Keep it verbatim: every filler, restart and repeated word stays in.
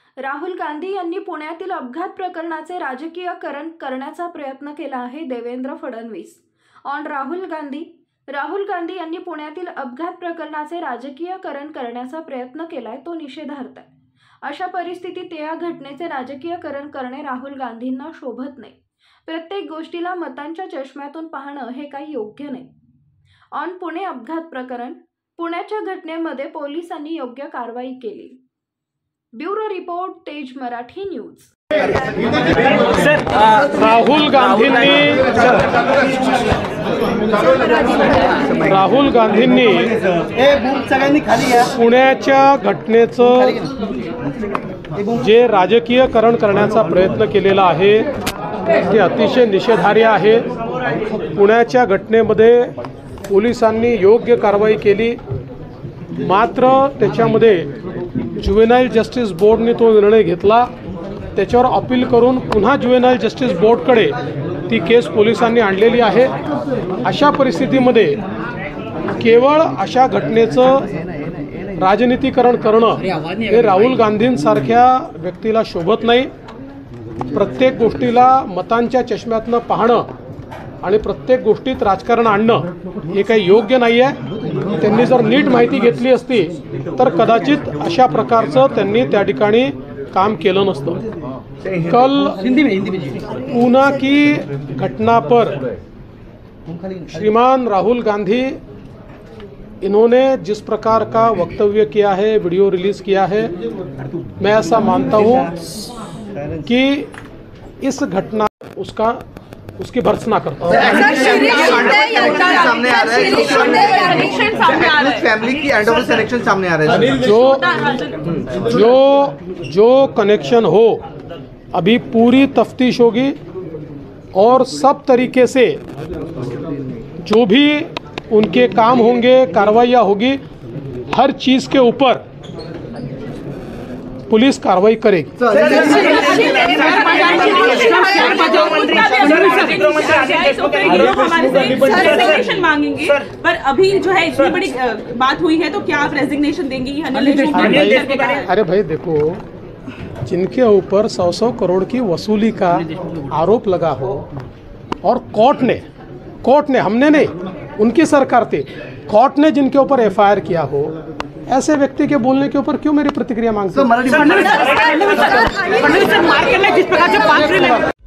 राहुल गांधी यांनी पुण्यातील अपघात प्रकरणाचे राजकीयकरण करण्याचा प्रयत्न केला आहे. देवेंद्र फडणवीस ऑन राहुल गांधी. राहुल गांधी यांनी पुण्यातील अपघात प्रकरणाचे राजकीयकरण करण्याचा प्रयत्न केलाय, तो निषेधार्थ आहे. अशा परिस्थितीत या घटनेचे राजकीयकरण करणे राहुल गांधींना शोभत नाही. प्रत्येक गोष्टीला मतांच्या चष्म्यातून पाहणं हे काही योग्य नाही. ऑन पुणे अपघात प्रकरण. पुण्याच्या घटनेमध्ये पोलिसांनी योग्य कारवाई केली. ब्युरो रिपोर्ट, तेज मराठी न्यूज. राहुल गांधींनी राहुल गांधींनी पुण्याच्या घटनेचं जे राजकीयकरण करण्याचा प्रयत्न केलेला आहे ते अतिशय निषेधार्ह आहे. पुण्याच्या घटनेमध्ये पोलिसांनी योग्य कारवाई केली, मात्र त्याच्यामध्ये ज्युव्हेनाईल जस्टिस बोर्डने तो निर्णय घेतला. त्याच्यावर अपील करून पुन्हा ज्युव्हेनाईल जस्टिस बोर्डकडे ती केस पोलिसांनी आणलेली आहे. अशा परिस्थितीमध्ये केवळ अशा घटनेचं राजनीतीकरण करणं हे राहुल गांधींसारख्या व्यक्तीला शोभत नाही. प्रत्येक गोष्टीला मतांच्या चष्म्यातनं पाहणं आणि प्रत्येक गोष्टीत राजकारण आणणं हे काही योग्य नाही आहे. त्यांनी जर नीट माहिती घेतली असती तर कदाचित अशा प्रकारचं त्यांनी त्या ठिकाणी काम केलं नसतं. कल पूना की घटना पर श्रीमान राहुल गांधी इन्होंने जिस प्रकार का वक्तव्य किया है, वीडियो रिलीज किया है, मैं ऐसा मानता हूँ कि इस घटना उसका उसकी भर्त्सना करता हूँ. फैमिली की एंड ऑफ कनेक्शन सामने आ रहा है. जो जो जो कनेक्शन हो अभी पूरी तफ्तीश होगी और सब तरीके से जो भी उनके काम होंगे, कार्रवाइयाँ होगी, हर चीज़ के ऊपर पुलिस कार्रवाई करेगी. मांगेंगे, पर अभी जो है इतनी बड़ी बात हुई है तो क्या आप रेजिग्नेशन देंगी? अरे भाई देखो, जिनके ऊपर सौ सौ करोड़ की वसूली का आरोप लगा हो और कोर्ट ने कोर्ट ने हमने नहीं, उनकी सरकार थी, कोर्ट ने जिनके ऊपर एफ आई आर किया हो, ऐसे व्यक्ति के बोलने के ऊपर क्यों मेरी प्रतिक्रिया मांगते हैं?